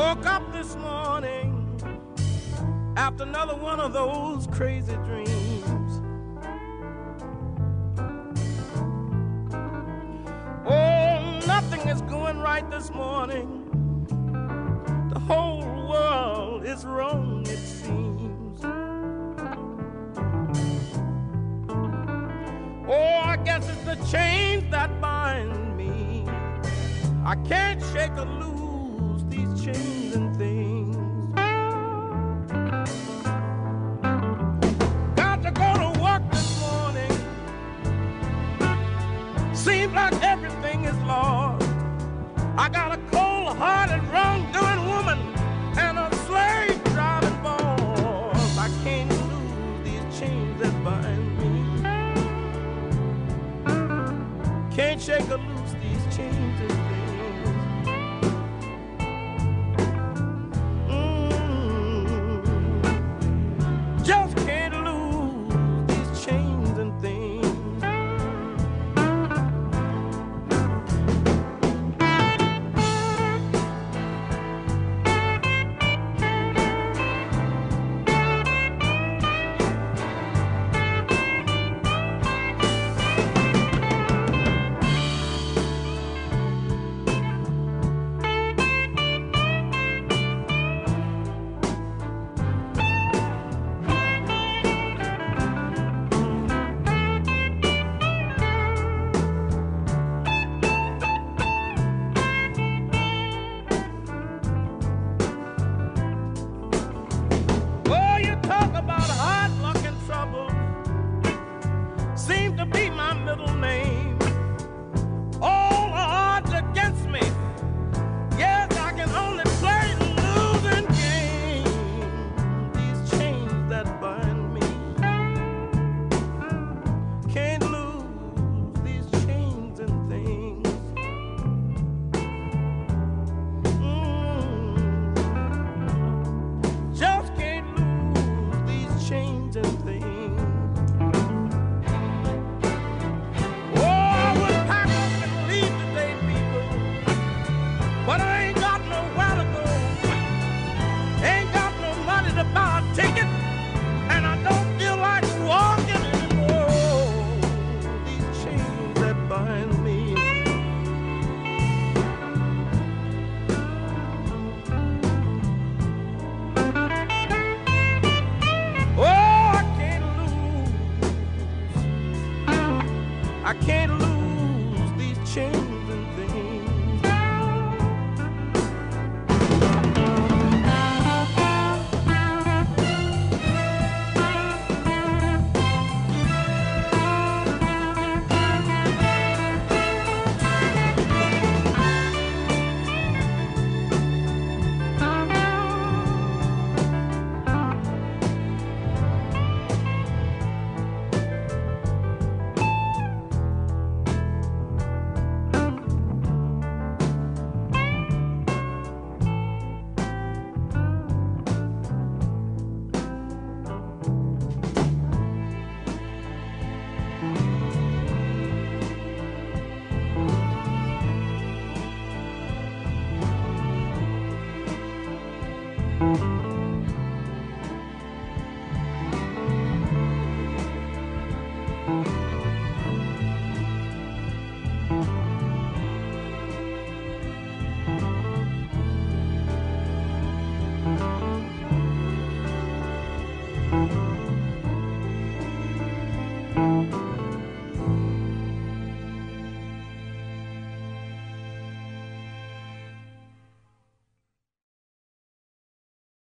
Woke up this morning after another one of those crazy dreams. Oh, nothing is going right this morning. The whole world is wrong, it seems. Oh, I guess it's the chains that bind me. I can't shake or lose these chains and things. Got to go to work this morning. Seems like everything is lost. I got a cold-hearted, wrong-doing woman and a slave-driving boss. I can't lose these chains that bind me. Can't shake or lose these chains and things. Just can't lose these chains and things. Seem to be my middle name. All the odds against me. Yes, I can only play the losing game. These chains that bind me. Can't lose these chains and things. Just can't lose these chains and things. But I ain't got nowhere to go. Ain't got no money to buy a ticket, and I don't feel like walking anymore. These chains that bind me. Oh, I can't lose these chains.